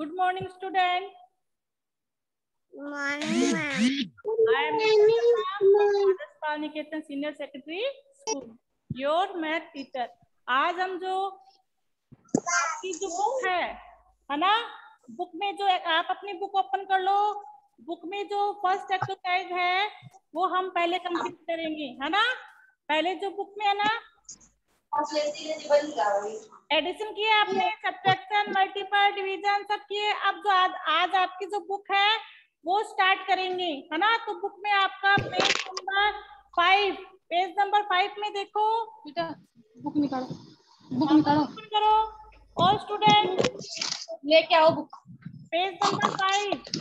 Good morning, student. Morning, ma'am. I am Adarsh Pal Niketan Senior Secretary School, your math teacher. आज हम जो आपकी जो book है ना, बुक में जो आप अपनी बुक ओपन कर लो, बुक में जो फर्स्ट एक्सरसाइज है वो हम पहले कंप्लीट करेंगे, है ना। पहले जो बुक में है ना, एडिशन किए आपने, सब्ट्रैक्शन, मल्टीपल, डिवीजन सब किए। अब जो आज आपकी जो बुक है वो स्टार्ट करेंगे, है ना। तो बुक में आपका पेज नंबर 5 में देखो बेटा, बुक निकालो, बुक करो और स्टूडेंट लेके आओ बुक, पेज नंबर 5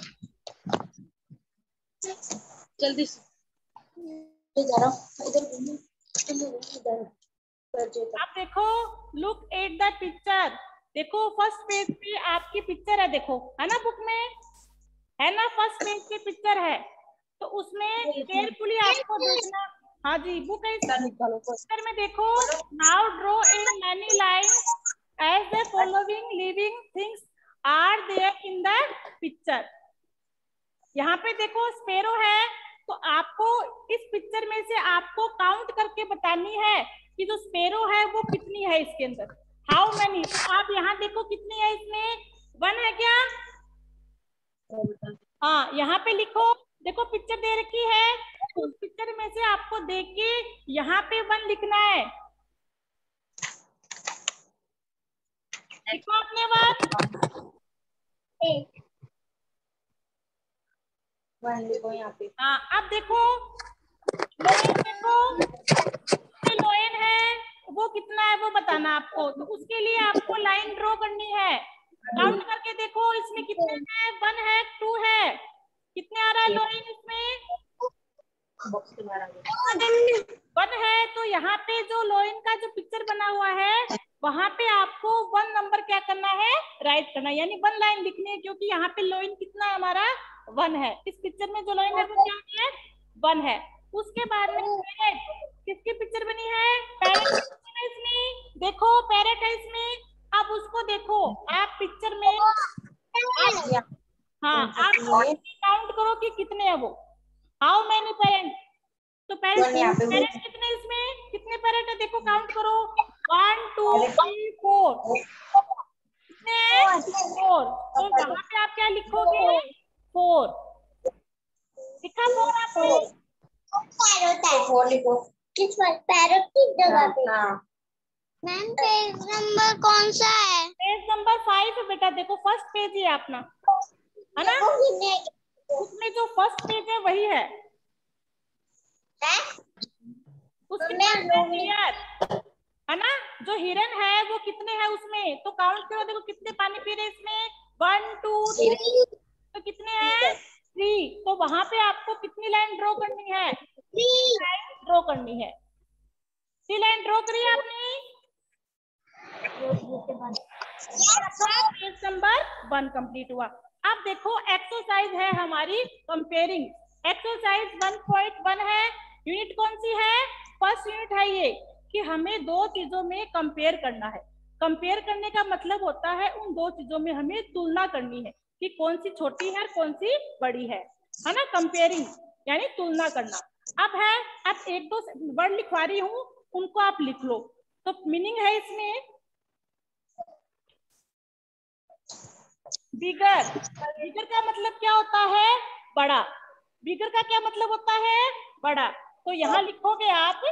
जल्दी से जा रहा हूं इधर। आप देखो, लुक एट द पिक्चर। देखो फर्स्ट पेज पे आपकी पिक्चर है, देखो है ना, बुक में है ना, फर्स्ट पेज पे पिक्चर है, तो उसमें केयरफुली आपको देखना। हाँ जी, बुक है, पिक्चर में देखो। Now draw in many lines as the following living things are there in the picture. यहाँ पे देखो स्पैरो है, तो आपको इस पिक्चर में से आपको काउंट करके बतानी है कि जो स्पैरो है वो कितनी है इसके अंदर, हाउ मैनी। तो आप यहाँ देखो कितनी है इसमें, 1 है क्या? हाँ, यहाँ पे लिखो, देखो पिक्चर दे रखी है, तो उस पिक्चर में से आपको देख के यहाँ पे 1 लिखना है। लिखो अपने 1 लिखो यहाँ पे। हाँ, अब देखो लोयन, देखो लोयन है वो कितना है वो बताना आपको, तो उसके लिए आपको लाइन ड्रॉ करनी है। काउंट करके देखो इसमें कितने हैं, 1 है, 2 है, कितने आ रहा है लोयन इसमें? 1 है। तो यहाँ पे जो लोयन का जो पिक्चर बना हुआ है वहां पे आपको 1 नंबर क्या करना है, राइट करना है, यानी 1 लाइन लिखनी है, क्योंकि यहाँ पे लोयन कितना है हमारा, 1 है। इस पिक्चर में जो लोयन है वो क्या है, 1 है। उसके बाद में पैरेट, किसकी पिक्चर बनी है, पैरेट है इसमें, देखो पैरेट है इसमें। अब उसको देखो आप पिक्चर में, हाँ आप काउंट करो कि कितने है वो, हाउ मेनी पैरेट। तो पैरेट कितने, इसमें कितने पैरेट है देखो, काउंट करो, 1 2 3 4, कितने हैं, 4। तो वहां पे आप क्या लिखोगे, 4 लिखा, 4 आपने। पैरोट 4 लिखो, किस पर पैरोट की जगह पे। मैम पेज नंबर कौन सा है? पेज नंबर 5 है बेटा, देखो फर्स्ट पेज ही अपना, है ना, उसमें जो फर्स्ट पेज है वही है, उसके बाद क्लियर है ना। जो हिरन है वो कितने हैं उसमें, तो काउंट करो, देखो कितने पानी पी रहे इसमें, 1 2 3, तो कितने हैं, 3। तो वहां पे आपको कितनी लाइन ड्रॉ करनी है, 3 लाइन ड्रॉ करनी है। 3 लाइन ड्रॉ करी आपने, पेज नंबर 1 कंप्लीट हुआ। अब देखो एक्सरसाइज है हमारी कंपेयरिंग, एक्सरसाइज 1.1 है, यूनिट कौन सी है, फर्स्ट यूनिट है ये, कि हमें 2 चीजों में कंपेयर करना है। कंपेयर करने का मतलब होता है उन 2 चीजों में हमें तुलना करनी है कि कौन सी छोटी है कौन सी बड़ी है ना, कंपेयरिंग यानी तुलना करना। अब है, अब 1-2 वर्ड लिखवा रही हूँ, उनको आप लिख लो। तो मीनिंग है इसमें, बिगर, बिगर का मतलब क्या होता है, बड़ा। बिगर का क्या मतलब होता है, बड़ा। तो यहाँ लिखोगे आप,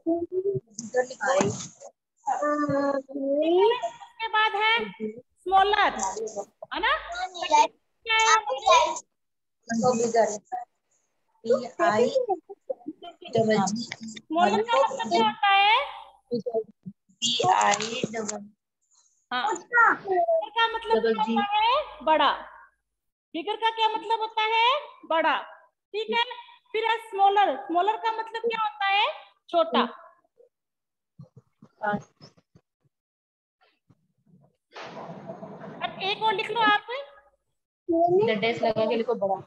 उसके बाद है स्मॉलर, है ना, क्या है स्मॉलर का मतलब क्या होता है, हाँ, का मतलब क्या होता है, बड़ा। बिगर का क्या मतलब होता है, बड़ा, ठीक है। फिर है स्मॉलर, स्मॉलर का मतलब क्या होता है, छोटा। अब एक और लिख लो आप, डेस लगा के लिखो, बड़ा।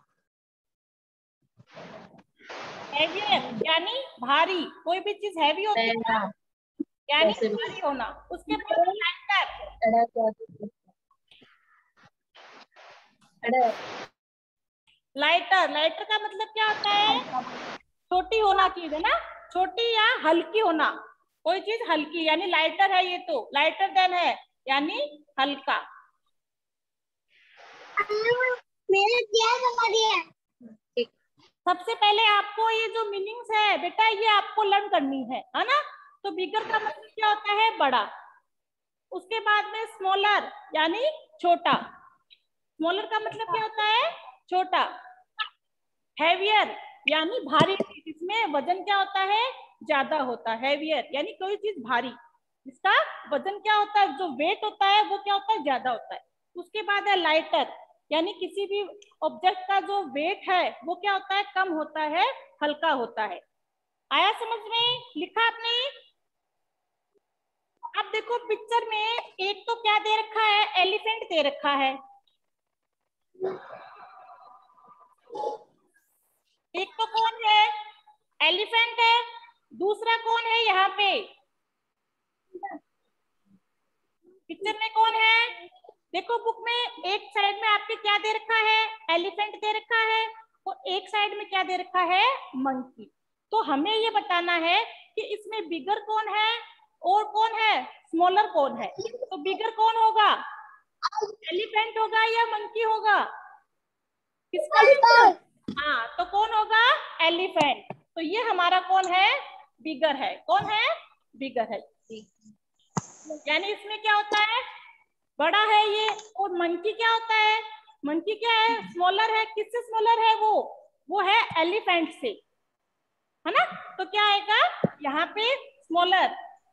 हैवियर यानी भारी, कोई भी चीज हैवी होती है ना, यानी भारी होना। उसके बाद लाइटर, लाइटर, लाइटर का मतलब क्या होता है? छोटी होना चीज है ना, छोटी या हल्की होना, कोई चीज हल्की, यानी लाइटर है ये, तो लाइटर देन है यानी हल्का। मेरे दिया समझ दिया। सबसे पहले आपको ये जो मीनिंग्स है बेटा ये आपको लर्न करनी है ना। तो बिगर का मतलब क्या होता है? बड़ा। उसके बाद में स्मॉलर यानी छोटा, स्मॉलर का मतलब क्या होता है? छोटा। हैवियर यानी भारी, इसमें वजन क्या होता है? ज्यादा होता है। हैवियर यानी कोई चीज भारी, इसका वजन क्या होता है? जो वेट होता है वो क्या होता है? ज्यादा होता है। उसके बाद है लाइटर, यानी किसी भी ऑब्जेक्ट का जो वेट है वो क्या होता है? कम होता है, हल्का होता है। आया समझ में? लिखा आपने? अब देखो पिक्चर में एक तो क्या दे रखा है? एलिफेंट दे रखा है। एक तो कौन है? एलिफेंट है। दूसरा कौन है यहाँ पे पिक्चर में? कौन है? देखो बुक में एक साइड में आपके क्या दे रखा है? एलिफेंट दे रखा है, और एक साइड में क्या दे रखा है? मंकी। तो हमें ये बताना है कि इसमें बिगर कौन है और कौन है स्मॉलर कौन है। तो बिगर कौन होगा? एलिफेंट होगा या मंकी होगा? किसका आंसर? हाँ, तो कौन होगा? एलिफेंट। तो ये हमारा कौन है? बिगर है। कौन है? बिगर है। यानी इसमें क्या होता है? बड़ा है ये। और मंकी क्या होता है? मंकी क्या है? स्मॉलर है। किससे स्मॉलर है वो है एलिफेंट से, है ना। तो क्या आएगा यहाँ पे? स्मॉलर।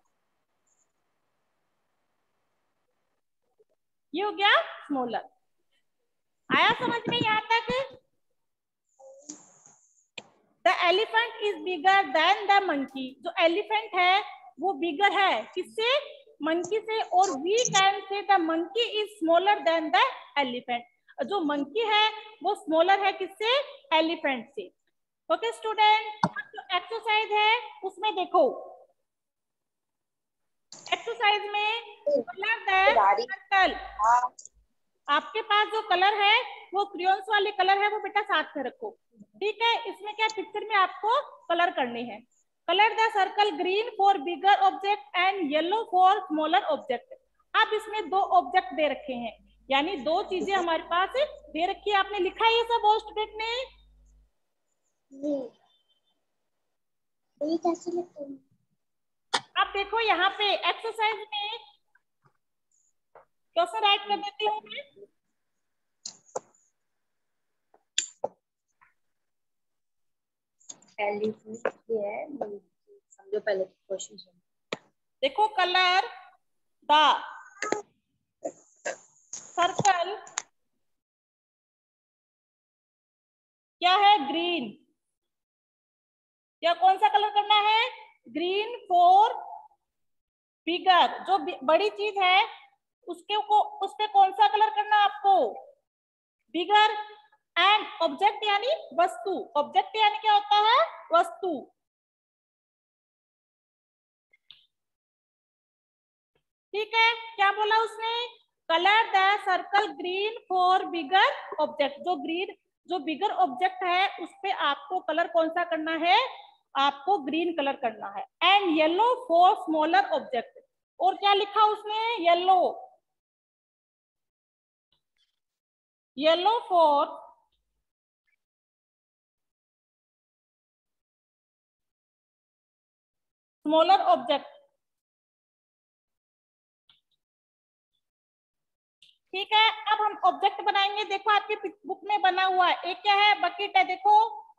ये हो गया स्मॉलर। आया समझ में यहाँ तक? The elephant is bigger than the monkey. जो एलिफेंट है वो बिगर है किससे? मंकी से। और we can say the monkey is smaller than the elephant. जो मंकी है वो स्मॉलर है किससे? एलिफेंट से। ओके स्टूडेंट, जो एक्सरसाइज है उसमें देखो, एक्सरसाइज में कलर द सर्कल। आपके पास जो कलर है वो क्रियॉन्स वाले कलर है, वो बेटा साथ में रखो, ठीक है। इसमें क्या पिक्चर में आपको कलर करने हैं। Colour the circle green for bigger object and yellow for smaller object. अब इसमें दो ऑब्जेक्ट दे रखे हैं, यानी दो चीजें हमारे पास दे रखी है। आपने लिखा है ये सब और स्टूडेंट ने? कैसे लिखते हैं? अब देखो यहाँ पे एक्सरसाइज में कैसे राइट कर देती हूँ मैं। ये है, समझो पहले क्वेश्चन। देखो कलर द सर्कल क्या है? ग्रीन। या कौन सा कलर करना है? Green for bigger. जो बड़ी चीज है उसके को उस पे कौन सा कलर करना है आपको? बिगर। एंड ऑब्जेक्ट यानी वस्तु। ऑब्जेक्ट यानी क्या होता है? वस्तु। ठीक है, क्या बोला उसने? Colour the circle green for bigger object. जो बिगर ऑब्जेक्ट है उस पे आपको कलर कौन सा करना है? आपको ग्रीन कलर करना है। And yellow for smaller object. और क्या लिखा उसने? Yellow. Yellow for smaller object. ठीक है, अब हम ऑब्जेक्ट बनाएंगे। देखो आपकी बुक में बना हुआ है, एक क्या है? बकेट है। देखो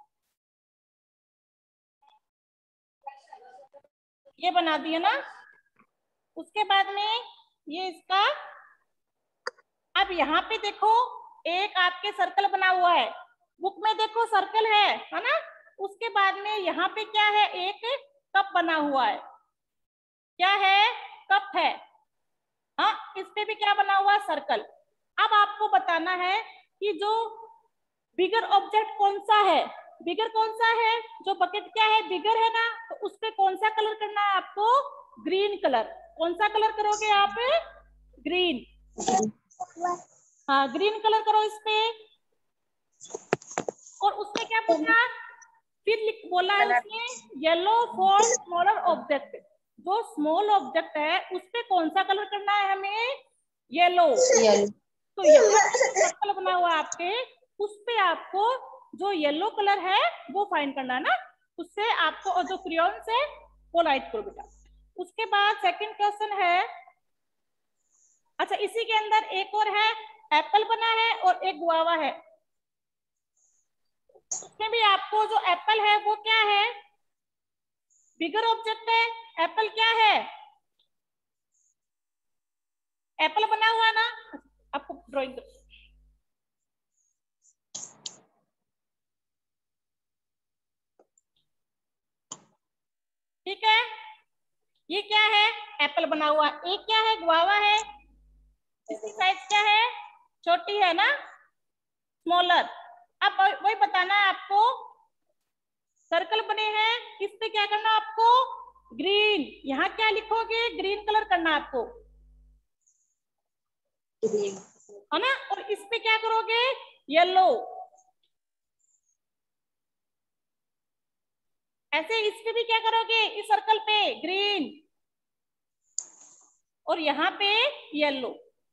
ये बना दिया ना। उसके बाद में ये इसका, अब यहाँ पे देखो एक आपके सर्कल बना हुआ है, बुक में देखो सर्कल है ना। उसके बाद में यहाँ पे क्या है? एक कप बना हुआ है। क्या है? कप है। हाँ, इस पे भी क्या बना हुआ है? सर्कल। अब आपको बताना है कि जो बिगर ऑब्जेक्ट कौन सा है? बिगर कौन सा है? जो बकेट क्या है? बिगर है ना। तो उस पे कौन सा कलर करना है आपको? Green colour. कौन सा कलर करोगे आप? ग्रीन। हाँ ग्रीन कलर करो इस पे। और उसने क्या पूछा, फिर बोला है उसने येलो फॉर स्मॉलर ऑब्जेक्ट। जो स्मॉल ऑब्जेक्ट है उस पे कौन सा कलर करना है हमें, येलो। तो यहाँ पे जो सर्कल बना हुआ है आपके, उस पे आपको जो येलो कलर है वो फाइंड करना है ना, उससे आपको, और जो क्रेयॉन्स है वो लाइट करो बेटा। उसके बाद सेकंड क्वेश्चन है, अच्छा इसी के अंदर एक और है, एप्पल बना है और एक गुआवा है। उसमें भी आपको जो एप्पल है वो क्या है, बिगर ऑब्जेक्ट है। एप्पल क्या है, एप्पल बना हुआ है ना, आपको ड्राइंग ठीक है। ये क्या है, एप्पल बना हुआ। एक क्या है, गुआवा है। इसकी साइज क्या है, छोटी है ना, स्मॉलर। अब वही बताना है आपको, सर्कल बने हैं, इस पे क्या करना आपको, ग्रीन। यहाँ क्या लिखोगे, ग्रीन कलर करना आपको, है ना। और इस पे क्या करोगे, येलो। ऐसे इस पे भी क्या करोगे, इस सर्कल पे ग्रीन, और यहाँ पे येलो।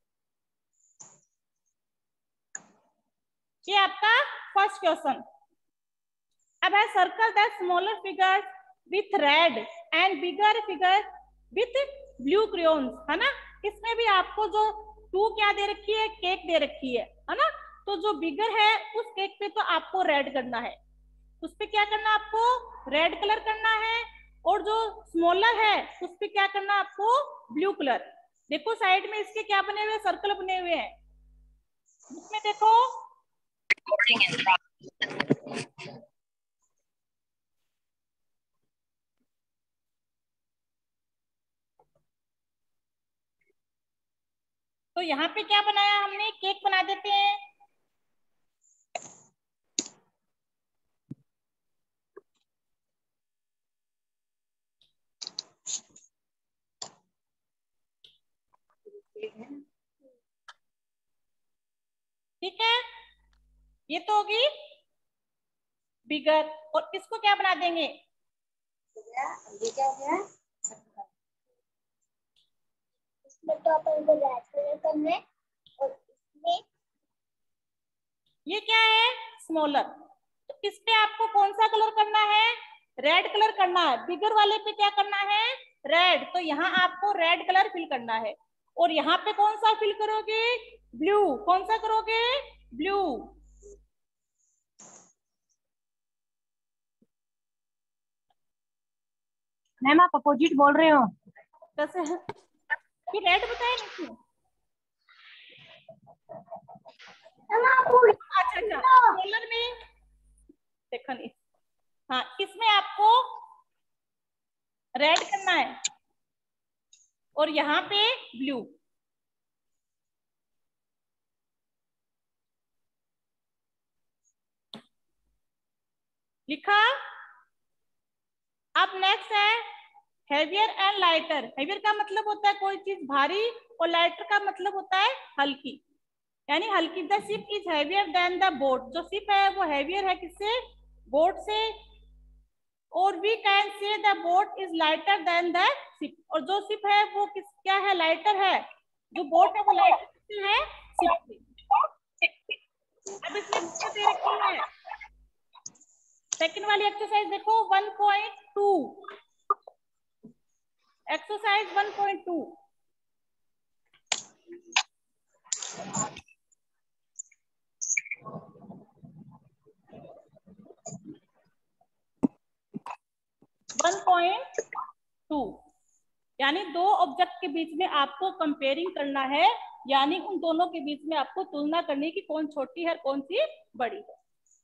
ये आपका फर्स्ट क्वेश्चन। अब है circle the smaller figure with red and bigger figure with blue crayons, है ना। इसमें भी आपको जो टू क्या दे रखी है, केक दे रखी है ना। तो जो बिगर है उस केक पे तो आपको रेड करना है, उस पे क्या करना आपको, रेड कलर करना है। और जो स्मॉलर है उस पे क्या करना आपको, ब्लू कलर। देखो साइड में इसके क्या बने हुए, सर्कल बने हुए हैं। इसमें देखो तो यहाँ पे क्या बनाया हमने, केक बना देते हैं। ठीक है, ये तो होगी बिगर। और इसको क्या बना देंगे, ये क्या हो गया, इसमें तो अपन को रेड कलर करना है और इसमें ये क्या है, स्मॉलर। तो इस पे आपको कौन सा कलर करना है, रेड कलर करना है। बिगर वाले पे क्या करना है, रेड। तो यहाँ आपको रेड कलर फिल करना है। और यहाँ पे कौन सा फिल करोगे, ब्लू। कौन सा करोगे, ब्लू। मैम आप अपोजिट बोल रहे हो। कैसे, फिर रेड बताया नहीं क्यों। अच्छा अच्छा, स्मॉलर में देखो नहीं, हाँ इसमें आपको रेड करना है और यहाँ पे ब्लू लिखा। अब नेक्स्ट है हेवियर एंड लाइटर। हेवियर का मतलब होता है कोई चीज भारी, और लाइटर का मतलब होता है हल्की, यानी हल्की। The ship is heavier than the boat. जो शिप है वो हेवियर है किससे, बोट से। और we can say the boat is lighter than the ship. और जो शिप है वो किस क्या है, लाइटर है। जो बोट है वो लाइटर किससे है, शिप से। अब इसमें दे रखी है सेकंड वाली एक्सरसाइज देखो 1.2, एक्सरसाइज 1.2। वन पॉइंट टू, यानी दो ऑब्जेक्ट के बीच में आपको कंपेयरिंग करना है, यानी उन दोनों के बीच में आपको तुलना करनी की कौन छोटी है कौन सी बड़ी है।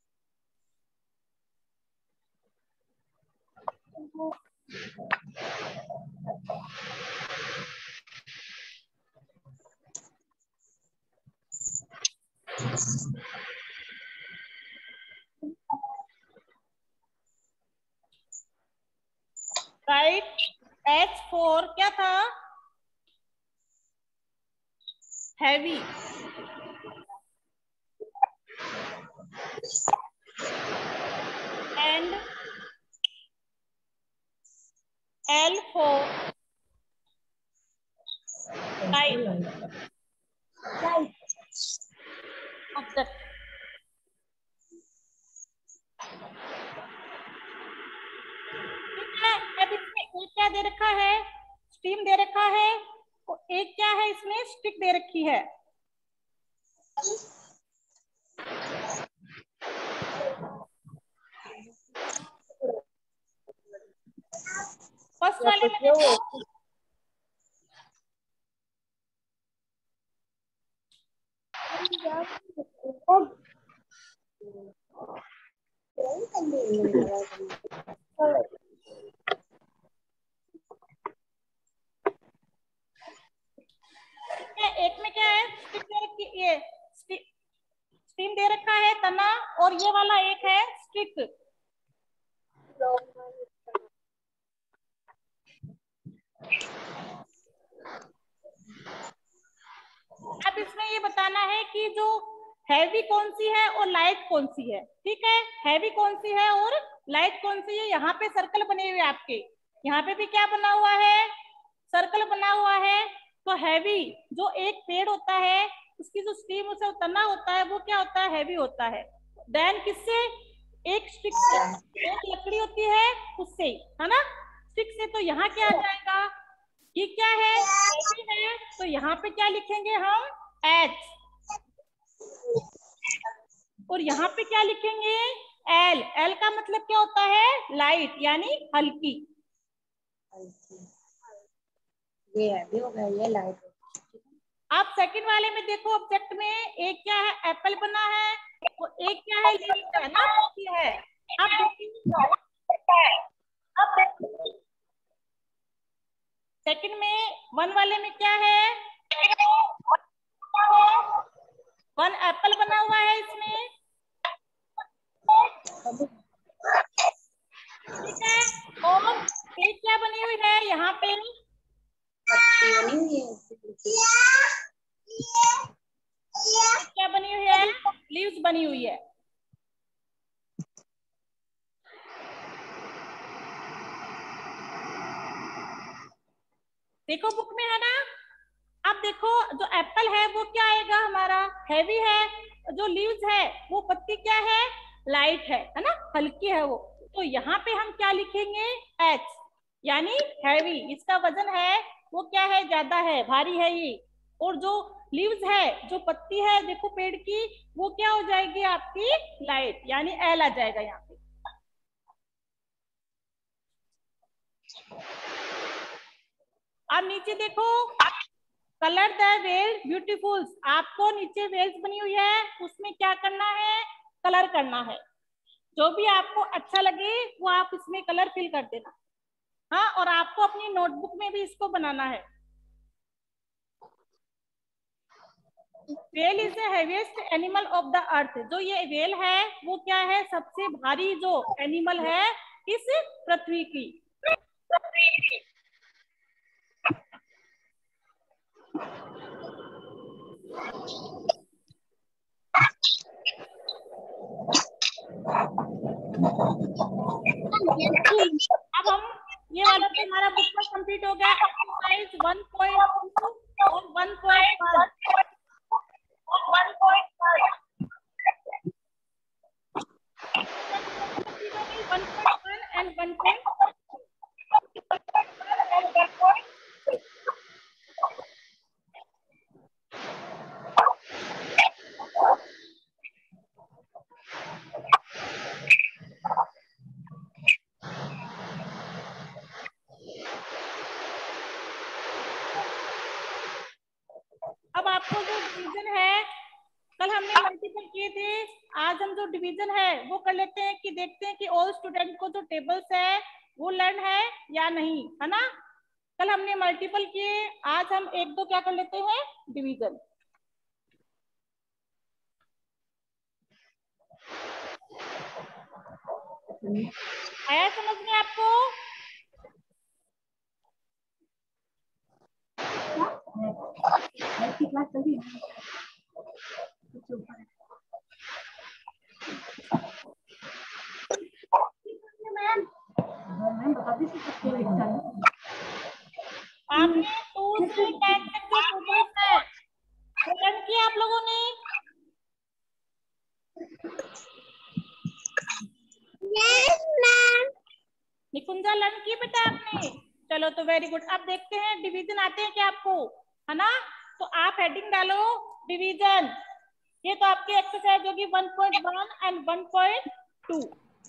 राइट, H4 क्या था, heavy. and L for light object. ठीक है, अब इसमें एक क्या दे रखा है, स्ट्रीम दे रखा है, और एक क्या है इसमें स्टिक दे रखी है। फर्स्ट वाले में देखो, एक में क्या है स्टिक दे रखी, ये स्ट्रीम दे रखा है तना, और ये वाला एक है स्टिक। अब इसमें ये बताना है कि जो हैवी कौन सी है और लाइट कौन सी है। ठीक है, हैवी कौन सी है और लाइट कौन सी है। यहाँ पे सर्कल बने हुए आपके, यहाँ पे भी क्या बना हुआ है, सर्कल बना हुआ है। तो हैवी जो एक पेड़ होता है उसकी जो स्टीम उसे तना होता है वो क्या होता है, हैवी होता है। देन किससे, एक स्टिक से, एक लकड़ी होती है उससे, है ना, स्टिक से। तो यहाँ क्या आ जाएगा, ये क्या है, है, तो यहाँ पे क्या लिखेंगे हम, H, और यहाँ पे क्या लिखेंगे, L। L का मतलब क्या होता है, लाइट यानी हल्की। ये हैवी हो गया, ये लाइट। आप सेकंड वाले में देखो, ऑब्जेक्ट में एक क्या है, एप्पल बना है, और एक क्या है, लीफ है ना, पत्ती है। आप देखिए सेकंड में वन वाले में क्या है, वन एप्पल बना हुआ है इसमें। ठीक है, और एक क्या बनी हुई है यहाँ पे, पत्ती बनी हुई है, क्या बनी हुई है, लीव्स बनी हुई है। देखो बुक में है ना। अब देखो जो एप्पल है वो क्या आएगा हमारा, हैवी है। जो लीव्स है वो पत्ती क्या है, लाइट है ना, हल्की है वो। तो यहाँ पे हम क्या लिखेंगे, एच, यानी हैवी। इसका वजन है वो क्या है, ज्यादा है, भारी है ये। और जो लीव्स है, जो पत्ती है देखो पेड़ की, वो क्या हो जाएगी आपकी, लाइट, यानी एल आ जाएगा यहाँ पे। अब नीचे देखो, कलर द वेल ब्यूटीफुल। आपको नीचे वेल्स बनी हुई है, उसमें क्या करना है, कलर करना है। जो भी आपको अच्छा लगे वो आप इसमें कलर फिल कर देना। हाँ, और आपको अपनी नोटबुक में भी इसको बनाना है। Whale is the heaviest animal of the earth. जो ये वेल है वो क्या है, सबसे भारी जो एनिमल है इस पृथ्वी की। अब हम ये वाला तो हमारा बुक का कंप्लीट हो गया। एक्सरसाइज 1.2 और 1.1 and 1.2। अब आपको जो डिवीजन है, कल हमने मल्टीपल किए थे, आज हम जो डिवीजन है वो कर लेते हैं कि देखते हैं कि ऑल स्टूडेंट को जो टेबल्स है वो लर्न है या नहीं, है ना। कल हमने मल्टीपल किए, आज हम एक दो क्या कर लेते हैं, डिवीजन। आया समझ में आपको? आपने 2 से 10 तक जो नंबर्स है वो लर्न किया आप लोगों ने? Yes ma'am. निकुंजा लर्न की बेटा आपने? चलो तो वेरी गुड। अब देखते हैं डिवीजन आते हैं क्या आपको, है ना? तो आप हेडिंग डालो डिवीजन। ये तो आपकी एक्सरसाइज होगी 1.1 एंड 1.2।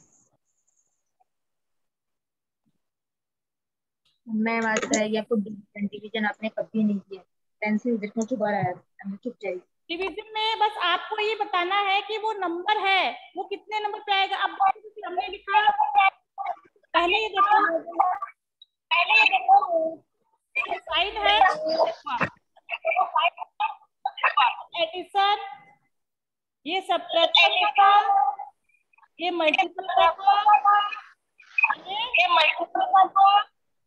मैं बात करेगी आपको डिवीजन आपने कभी नहीं किया, पेंसिल देखने के बाद आया चुप जाइए। डिवीजन में बस आपको ये बताना है कि वो नंबर है वो कितने नंबर पे आएगा। अब हमने लिखा पहले ये देखो साइन है एडिशन, ये सब्ट्रैक्शन लिखा, ये मल्टीप्लिकेशन, ये multiplication,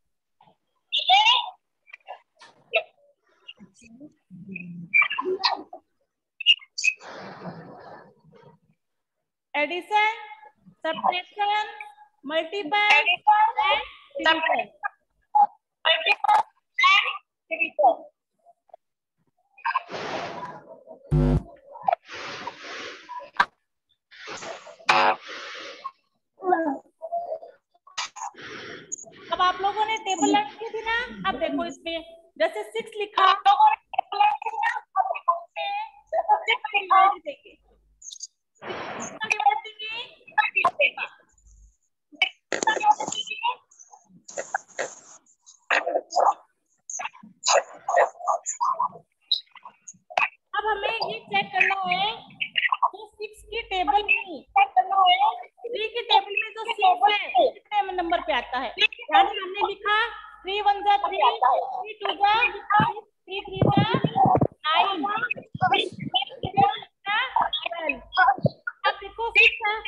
addition, subtraction, multiple and division. अब आप लोगों ने टेबल लर्न की थी ना? अब देखो इसमें जैसे 6 लिखा देखिए अब हमें ये चेक करना है जो 6 की टेबल में 3 की टेबल में जो 6 है कितने नंबर पे आता है। यानी हमने लिखा 3 1 जा 3, 3 2 जा 3 3 जा 9, 12। अब देखो 6 है,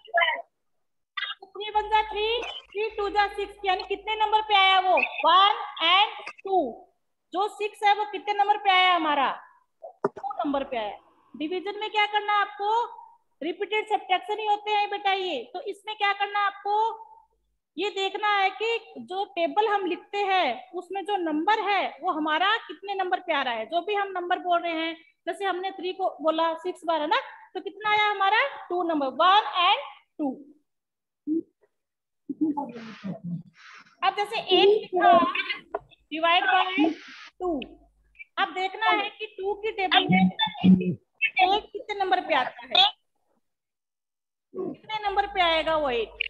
3 1 जा 3, 3 2 जा 6, यानी कितने नंबर पे आया वो 1 एंड 2। जो 6 है वो कितने नंबर पे आया हमारा 2 नंबर पे आया। डिवीजन में क्या करना है आपको, रिपीटेड सब्ट्रैक्शन ही होते हैं बेटा ये। तो इसमें क्या करना है आपको, ये देखना है कि जो टेबल हम लिखते हैं उसमें जो नंबर है वो हमारा कितने नंबर पे आ रहा है। जो भी हम नंबर बोल रहे हैं, जैसे हमने 3 को बोला 6 बार है ना, तो कितना आया हमारा 2 नंबर 1 एंड 2। अब जैसे 8 लिखा डिवाइड बाय 2, अब देखना है कि 2 की टेबल में 8 कितने नंबर पे आता है, कितने नंबर पे आएगा वो 8।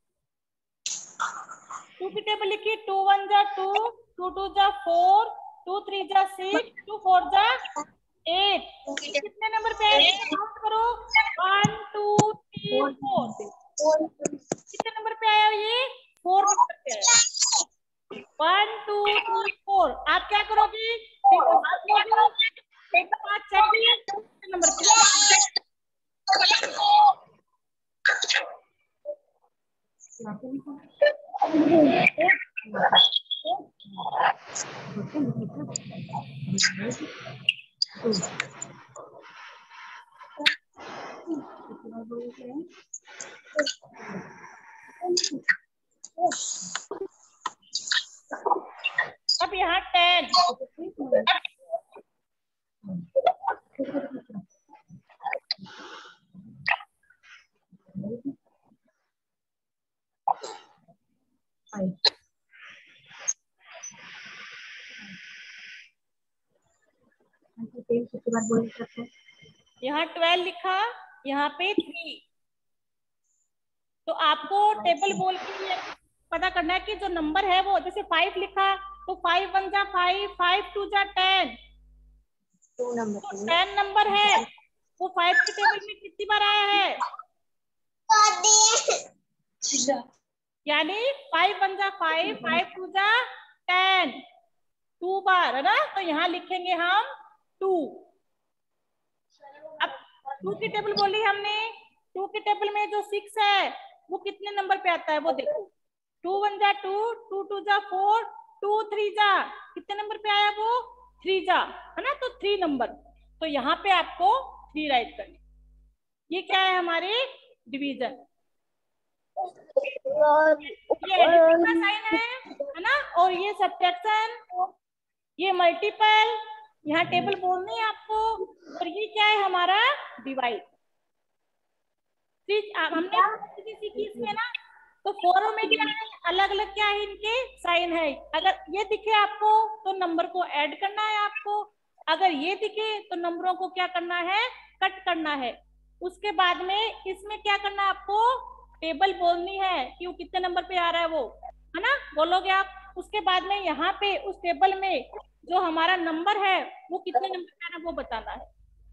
2 की टेबल लिखिए 2 1 जा 2, 2 2 जा 4, 2 3 जा 6, 2 4 जा 8। कितने नंबर पे आएगा काउंट करो 1 2 3 4। कितने नंबर पे आया ये 4 नंबर पे आया। 1 2 3 4। आप क्या करोगे नंबर पे अब यहाँ 10 यहाँ 12 लिखा, यहाँ पे 3। तो आपको टेबल बोल के पता करना है कि जो नंबर है वो, जैसे 5 लिखा तो 5 1 जा 5, 5 2 जा 10, तो 10 नंबर है वो 5 की टेबल में कितनी बार आया है, यानी 5 1 जा 5, 5 2 जा 10, 2 बार है ना। तो यहाँ लिखेंगे हम 2। अब 2 की टेबल बोली हमने, 2 की टेबल में जो 6 है वो कितने नंबर पे आता है वो देखो। 2 1 जा 2, 2 2 जा 4, 2 3 जा कितने नंबर पे आया वो 3 जा है ना, तो 3 नंबर। तो यहाँ पे आपको 3 राइट करनी। ये क्या है हमारे डिवीजन। ये एडिशन का साइन है ना, और ये सब्ट्रैक्शन, ये मल्टीपल, यहाँ टेबल बोलनी है आपको, और ये क्या है हमारा डिवाइड। हमने सीखी इसमें ना, तो फोरों में क्या है, अलग अलग क्या है इनके साइन है। अगर ये दिखे आपको तो नंबर को ऐड करना है आपको, अगर ये दिखे तो नंबरों को क्या करना है, कट करना है। उसके बाद में इसमें क्या करना है आपको, टेबल बोलनी है कि वो कितने नंबर पे आ रहा है, वो है ना, बोलोगे आप। उसके बाद में यहाँ पे उस टेबल में जो हमारा नंबर है वो कितने नंबर पे आ रहा है वो बताना है।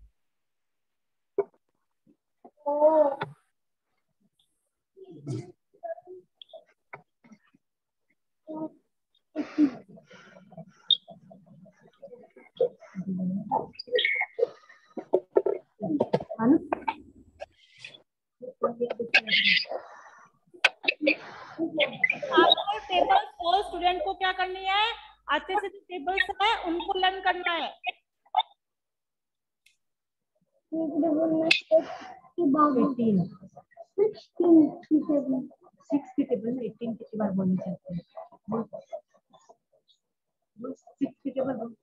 आपको टेबल्स और स्टूडेंट को क्या करनी है, अच्छे से जो टेबल्स है उनको लर्न करना है। 6 की टेबल में 18 कितनी बार बोलनी चाहिए? 6 की टेबल बोल।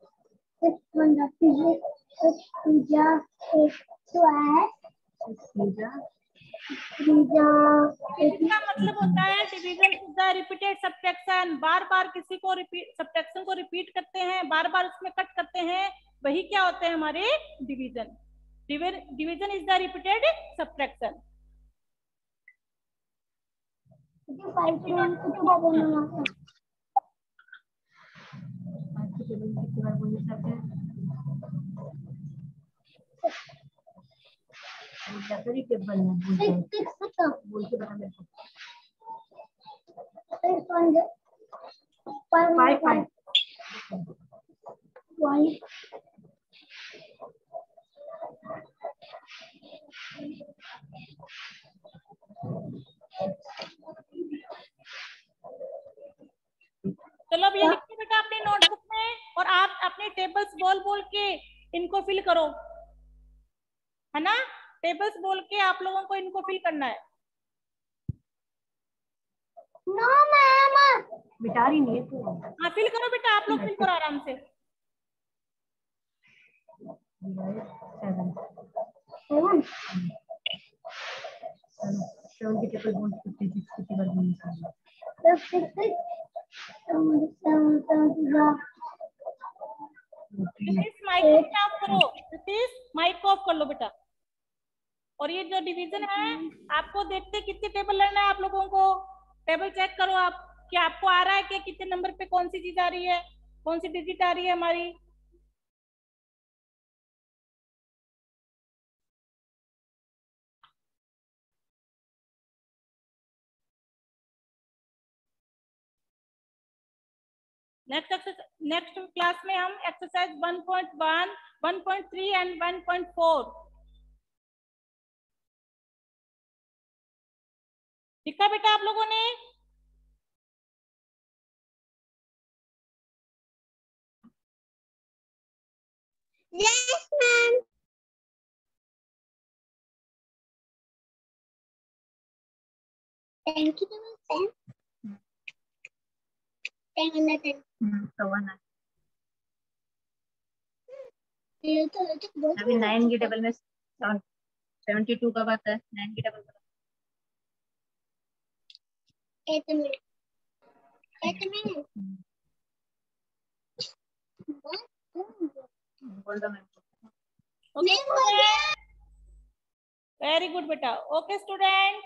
डिवीजन का मतलब होता है, division is the repeated subtraction. बार बार किसी को सब्ट्रैक्शन को रिपीट करते हैं, बार बार उसमें कट करते हैं, वही क्या होते हैं हमारे division. Division is the repeated subtraction. Table में बोल के बता मेरे को। 5 चलो अब ये लिखिए बेटा अपनी नोटबुक में, और आप अपने टेबल्स बोल बोल के इनको फिल करो, है ना। टेबल्स बोल के आप लोगों को इनको फिल करना है। नो मैम, मिटा रही नहीं है तू। हाँ फिल करो बेटा, आप लोग फिल करो आराम से। 7 की टेबल बोल 56 की टेबल बोलनी चाहिए। माइक ऑफ करो, माइक ऑफ कर लो बेटा। और ये जो डिवीजन है आपको देखते कितने टेबल लेना है आप लोगों को, टेबल चेक करो आप कि आपको आ रहा है कि कितने नंबर पे कौन सी चीज आ रही है, कौन सी डिजिट आ रही है हमारी। नेक्स्ट क्लास में हम एक्सरसाइज 1.1, 1.3 एंड 1.4 लिखा बेटा आप लोगों ने। Yes ma'am. Thank you ma'am. 10 तो 1 ये तो बहुत अभी 9 की टेबल में 72 कब आता है? 9 की टेबल 8 मिनट 8 मिनट बोल दो मेरे को। ओके वेरी गुड बेटा। Okay student,